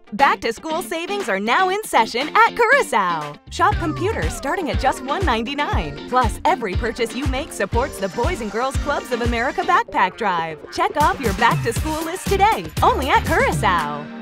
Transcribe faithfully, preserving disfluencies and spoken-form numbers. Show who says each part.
Speaker 1: Back to school savings are now in session at Curacao. Shop computers starting at just one ninety-nine. Plus, every purchase you make supports the Boys and Girls Clubs of America Backpack Drive. Check off your back to school list today, only at Curacao.